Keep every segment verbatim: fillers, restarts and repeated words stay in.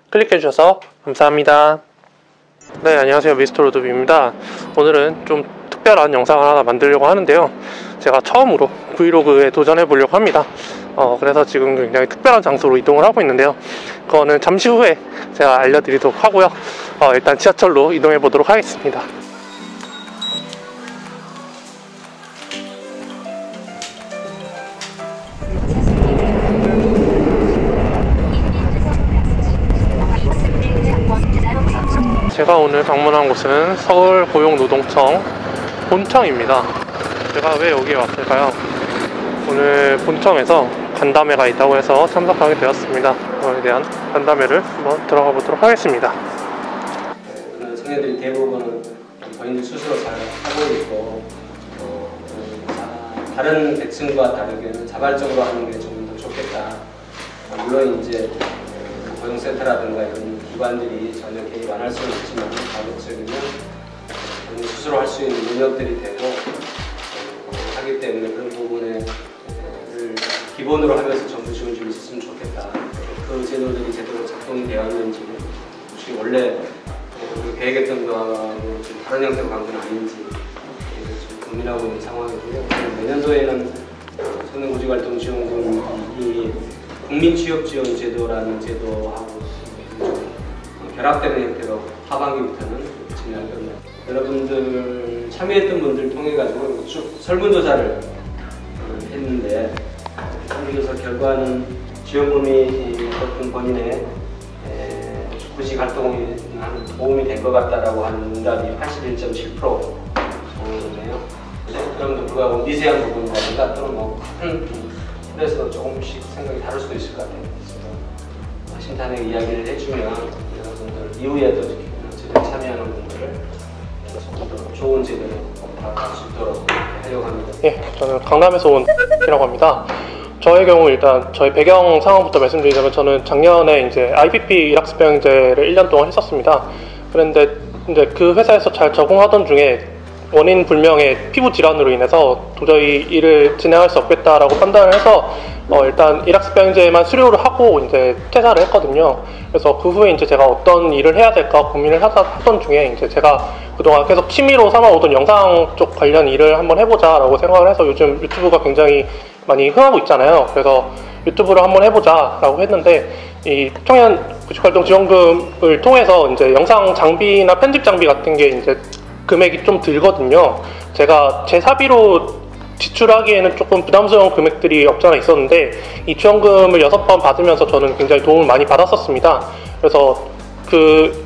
클릭해 주셔서 감사합니다. 네, 안녕하세요. 미스터 로드뷰입니다. 오늘은 좀 특별한 영상을 하나 만들려고 하는데요, 제가 처음으로 브이로그에 도전해 보려고 합니다. 어, 그래서 지금 굉장히 특별한 장소로 이동을 하고 있는데요, 그거는 잠시 후에 제가 알려드리도록 하고요. 어, 일단 지하철로 이동해 보도록 하겠습니다. 제가 오늘 방문한 곳은 서울고용노동청 본청입니다. 제가 왜 여기에 왔을까요? 오늘 본청에서 간담회가 있다고 해서 참석하게 되었습니다. 그거에 대한 간담회를 한번 들어가 보도록 하겠습니다. 오늘 청년들이 대부분은 본인들 스스로 잘 하고 있고, 어, 어, 다른 백층과 다르게는 자발적으로 하는 게 좀 더 좋겠다. 물론 이제 고용센터라든가 이런 기관들이 전혀 개입 안 할 수는 있지만, 자발적이면 본인 스스로 할 수 있는 능력들이 되고 어, 하기 때문에 그런 부분을 기본으로 하면서 정부 지원 좀 있었으면 좋겠다. 그 제도들이 제대로 작동이 되었는지, 혹시 원래 어, 계획했던 거하고 좀 다른 형태로 간 건 아닌지 좀 고민하고 있는 상황이고요. 내년도에는 청년구직활동지원금이 국민취업지원제도라는 제도하고 좀 결합되는 형태로 하반기부터는 진행할 겁니다. 여러분들 참여했던 분들 통해 가지고 쭉 설문조사를 했는데, 설문조사 결과는 지원금이 어떤 본인의 구직 활동에 도움이 된 것 같다라고 하는 응답이 팔십일 점 칠 퍼센트네요. 그럼에도 불구하고 미세한 부분이라든가 또는 뭐큰 그래서 조금씩 생각이 다를 수도 있을 것 같아요. 그래서 심탄의 이야기를 해주면 여러분들 이후에도 제대로 참여하는 분들을 조금 더 좋은 제도로 다가갈 수 있도록 하려고 합니다. 예, 저는 강남에서 온 이라고 합니다. 저의 경우 일단 저희 배경 상황부터 말씀드리자면, 저는 작년에 이제 아이피피 일학습병제를 일 년 동안 했었습니다. 그런데 이제 그 회사에서 잘 적응하던 중에 원인 불명의 피부 질환으로 인해서 도저히 일을 진행할 수 없겠다라고 판단을 해서 어 일단 일학습병제만 수료를 하고 이제 퇴사를 했거든요. 그래서 그 후에 이제 제가 어떤 일을 해야 될까 고민을 하다, 하던 중에 이제 제가 그동안 계속 취미로 삼아오던 영상 쪽 관련 일을 한번 해보자라고 생각을 해서, 요즘 유튜브가 굉장히 많이 흥하고 있잖아요. 그래서 유튜브를 한번 해보자라고 했는데, 이 청년 구직활동 지원금을 통해서 이제 영상 장비나 편집 장비 같은 게 이제 금액이 좀 들거든요. 제가 제 사비로 지출하기에는 조금 부담스러운 금액들이 없잖아 있었는데, 이 지원금을 여섯 번 받으면서 저는 굉장히 도움을 많이 받았었습니다. 그래서 그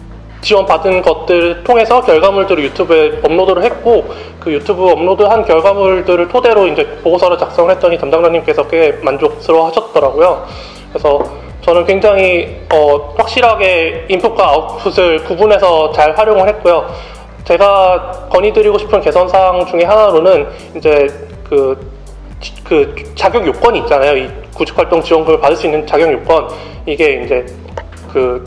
지원받은 것들을 통해서 결과물들을 유튜브에 업로드를 했고, 그 유튜브 업로드한 결과물들을 토대로 이제 보고서를 작성을 했더니 담당자님께서 꽤 만족스러워 하셨더라고요. 그래서 저는 굉장히 어, 확실하게 인풋과 아웃풋을 구분해서 잘 활용을 했고요. 제가 건의드리고 싶은 개선사항 중에 하나로는 이제 그, 그 자격 요건이 있잖아요. 이 구직활동 지원금을 받을 수 있는 자격 요건, 이게 이제 그,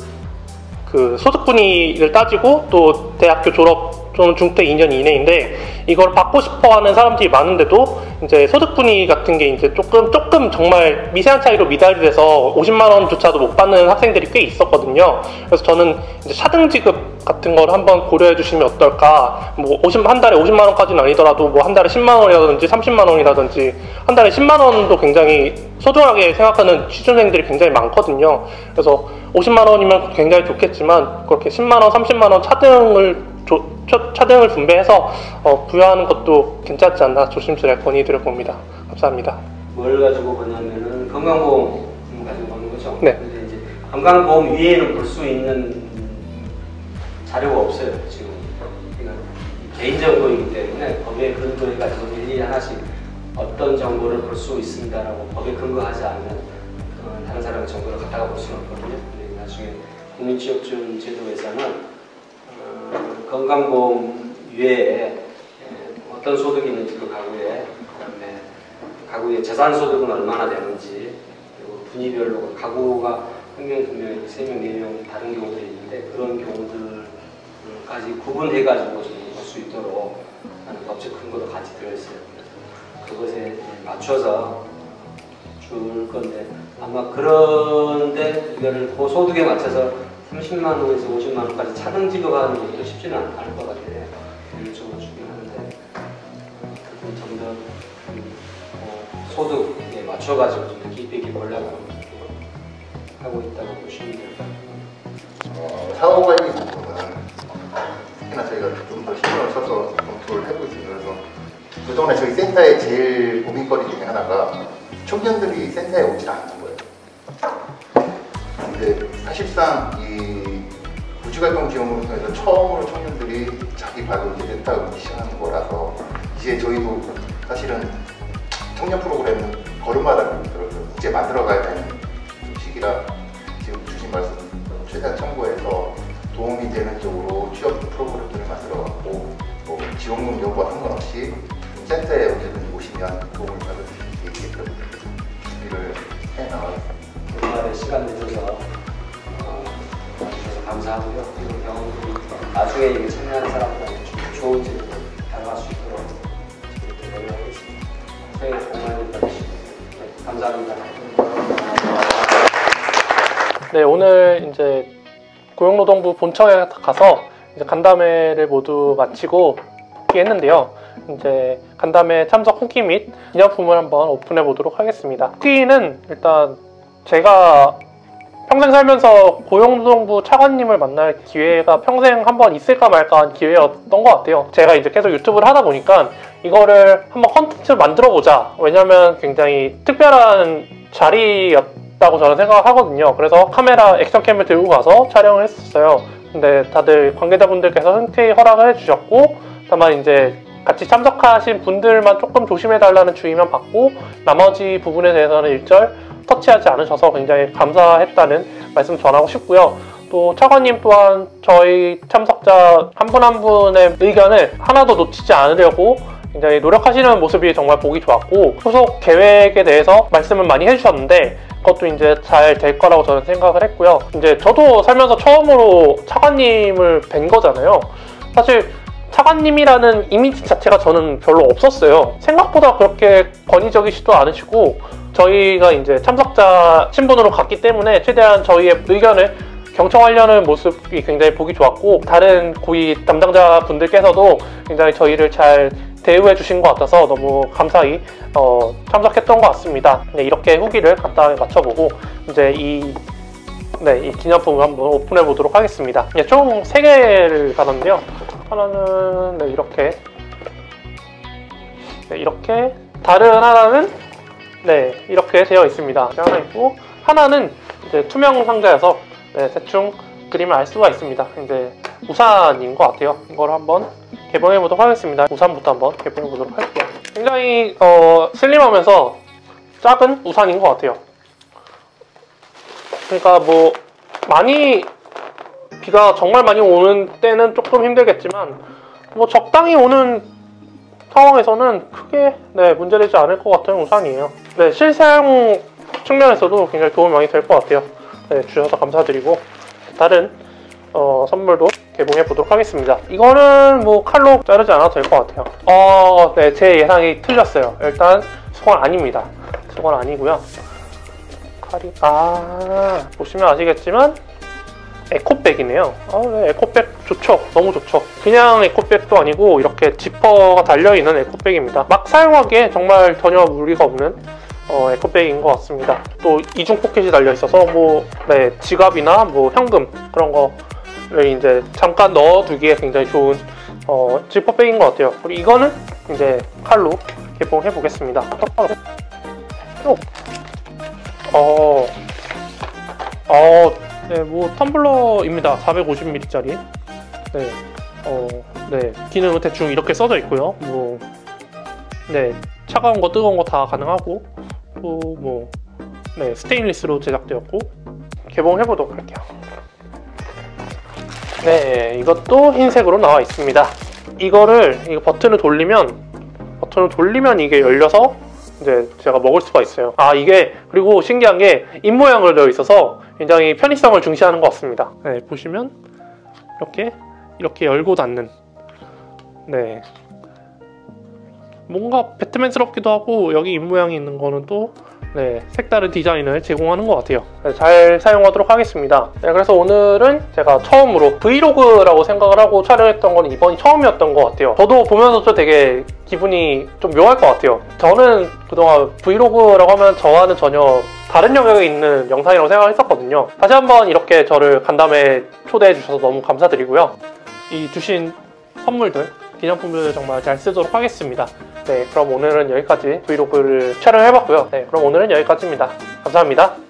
그 소득분위를 따지고 또 대학교 졸업 또는 중퇴 이 년 이내인데, 이걸 받고 싶어 하는 사람들이 많은데도 이제 소득분위 같은 게 이제 조금 조금 정말 미세한 차이로 미달이 돼서 오십만 원조차도 못 받는 학생들이 꽤 있었거든요. 그래서 저는 이제 차등 지급 같은 걸 한번 고려해 주시면 어떨까. 뭐 오십, 한 달에 오십만 원까지는 아니더라도 뭐 한 달에 십만 원이라든지 삼십만 원이라든지 한 달에 십만 원도 굉장히 소중하게 생각하는 취준생들이 굉장히 많거든요. 그래서 오십만 원이면 굉장히 좋겠지만, 그렇게 십만 원, 삼십만 원 차등을 조, 차등을 분배해서 어, 부여하는 것도 괜찮지 않나 조심스레 건의드려 봅니다. 감사합니다. 뭘 가지고 보냐면은 건강보험 가지고 보는 거죠. 네. 근데 이제 건강보험 위에는 볼 수 있는 자료가 없어요 지금. 그러니까 개인정보이기 때문에 법에 근거해가지고 일일이 하나씩 어떤 정보를 볼 수 있습니다라고 법에 근거하지 않으면 어, 다른 사람의 정보를 갖다가 볼 수는 없거든요. 근데 나중에 국민취업지원 제도에서는 어, 건강보험 외에 어떤 소득이 있는지 그 가구에, 그다음에 가구의 재산소득은 얼마나 되는지, 그리고 분위별로 가구가 한 명, 두 명, 세 명, 네 명 다른 경우들이 있는데, 그런 경우들까지 구분해가지고 볼 수 있도록 하는 법적 근거도 같이 들어있어요. 그래서 그것에 맞춰서 쭉 줄 건데 아마 그런데 이거를 그 소득에 맞춰서 삼십만 원에서 오십만 원까지 차등 지급하는 것도 쉽지는 않을 것 같아요. 개인적으로 주긴 하는데 그건 점점 어, 소득에 맞춰가지고 좀 기획이 올라가고 하고 있다고 보시면 됩니다. 어, 사후 관리 부분은 특히나 저희가 좀 더 신경을 써서 검토를 하고 있습니다. 그래서 그동안에 저희 센터의 제일 고민거리 중에 하나가 청년들이 센터에 오지 않는 거예요. 근데 사실상 이 구직활동 지원을 통해서 처음으로 청년들이 자기 발로 이제 센터에 오기 시작하는 거라서 이제 저희도 사실은 청년 프로그램은 걸음마다 이제 만들어가야 되는 시기라 지금 주신 말씀 최대한 참고해서 도움이 되는 쪽으로 취업 프로그램들을 만들어갔고 뭐 지원금 여부와 상관없이 센터에 언제든지 오시면 도움을 받을 수 있게끔 준비를 해나가겠습니다. 연말에 시간 내줘서 어, 와주셔서 감사하고요. 이런 경험들이 나중에 이게 참여하는 사람들한테 좀 좋은 제도로 다가갈 수 있도록 저희도 노력하겠습니다. 새해 복 많이 받으시고 네, 감사합니다. 네, 오늘 이제 고용노동부 본청에 가서 이제 간담회를 모두 마치고 복귀했는데요. 이제 간담회 참석 후기 및 기념품을 한번 오픈해 보도록 하겠습니다. 후기는 일단 제가 평생 살면서 고용노동부 차관님을 만날 기회가 평생 한번 있을까 말까 한 기회였던 것 같아요. 제가 이제 계속 유튜브를 하다 보니까 이거를 한번 컨텐츠를 만들어 보자. 왜냐면 굉장히 특별한 자리였다고 저는 생각을 하거든요. 그래서 카메라 액션캠을 들고 가서 촬영을 했었어요. 근데 다들 관계자분들께서 흔쾌히 허락을 해주셨고, 다만 이제 같이 참석하신 분들만 조금 조심해달라는 주의만 받고 나머지 부분에 대해서는 일절 터치하지 않으셔서 굉장히 감사했다는 말씀 전하고 싶고요. 또 차관님 또한 저희 참석자 한 분 한 분의 의견을 하나도 놓치지 않으려고 굉장히 노력하시는 모습이 정말 보기 좋았고, 후속 계획에 대해서 말씀을 많이 해주셨는데 그것도 이제 잘 될 거라고 저는 생각을 했고요. 이제 저도 살면서 처음으로 차관님을 뵌 거잖아요. 사실 차관님이라는 이미지 자체가 저는 별로 없었어요. 생각보다 그렇게 권위적이시도 않으시고 저희가 이제 참석자 신분으로 갔기 때문에 최대한 저희의 의견을 경청하려는 모습이 굉장히 보기 좋았고, 다른 고위 담당자 분들께서도 굉장히 저희를 잘 대우해 주신 것 같아서 너무 감사히 어, 참석했던 것 같습니다. 네, 이렇게 후기를 간단하게 맞춰보고 이제 이, 네, 이 기념품을 한번 오픈해 보도록 하겠습니다. 네, 총 세 개를 받았는데요. 하나는 네, 이렇게 네, 이렇게 다른 하나는 네, 이렇게 되어 있습니다. 하나 있고, 하나는 이제 투명 상자여서 네, 대충 그림을 알 수가 있습니다. 이제 우산인 것 같아요. 이걸 한번 개봉해 보도록 하겠습니다. 우산부터 한번 개봉해 보도록 할게요. 굉장히 어, 슬림하면서 작은 우산인 것 같아요. 그러니까 뭐 많이 비가 정말 많이 오는 때는 조금 힘들겠지만 뭐 적당히 오는 상황에서는 크게 네, 문제되지 않을 것 같은 우산이에요. 네, 실사용 측면에서도 굉장히 도움이 많이 될 것 같아요. 네, 주셔서 감사드리고 다른 어, 선물도 개봉해 보도록 하겠습니다. 이거는 뭐 칼로 자르지 않아도 될 것 같아요. 어, 네, 제 예상이 틀렸어요. 일단 수건 아닙니다. 수건 아니고요. 칼이 아 보시면 아시겠지만 에코백이네요. 아, 네, 에코백 좋죠. 너무 좋죠. 그냥 에코백도 아니고 이렇게 지퍼가 달려있는 에코백입니다. 막 사용하기에 정말 전혀 무리가 없는 어, 에코백인 것 같습니다. 또 이중 포켓이 달려있어서 뭐 네, 지갑이나 뭐 현금 그런 거를 이제 잠깐 넣어두기에 굉장히 좋은 어, 지퍼백인 것 같아요. 그리고 이거는 이제 칼로 개봉해 보겠습니다. 어, 어, 네, 뭐 텀블러입니다. 사백오십 밀리리터짜리. 네, 어, 네, 기능은 대충 이렇게 써져 있고요. 뭐, 네, 차가운 거, 뜨거운 거 다 가능하고, 또 뭐, 네, 스테인리스로 제작되었고, 개봉해 보도록 할게요. 네, 이것도 흰색으로 나와 있습니다. 이거를 이거 버튼을 돌리면, 버튼을 돌리면 이게 열려서 이제 제가 먹을 수가 있어요. 아, 이게 그리고 신기한 게 입모양으로 되어 있어서 굉장히 편의성을 중시하는 것 같습니다. 네, 보시면 이렇게 이렇게 열고 닫는, 네, 뭔가 배트맨스럽기도 하고, 여기 입모양이 있는 거는 또 네, 색다른 디자인을 제공하는 것 같아요. 네, 잘 사용하도록 하겠습니다. 네, 그래서 오늘은 제가 처음으로 브이로그라고 생각을 하고 촬영했던 건 이번이 처음이었던 것 같아요. 저도 보면서 좀 되게 기분이 좀 묘할 것 같아요. 저는 그동안 브이로그라고 하면 저와는 전혀 다른 영역에 있는 영상이라고 생각했었거든요. 다시 한번 이렇게 저를 간담회 초대해 주셔서 너무 감사드리고요. 이 주신 선물들, 기념품들 정말 잘 쓰도록 하겠습니다. 네, 그럼 오늘은 여기까지 브이로그를 촬영해봤고요. 네, 그럼 오늘은 여기까지입니다. 감사합니다.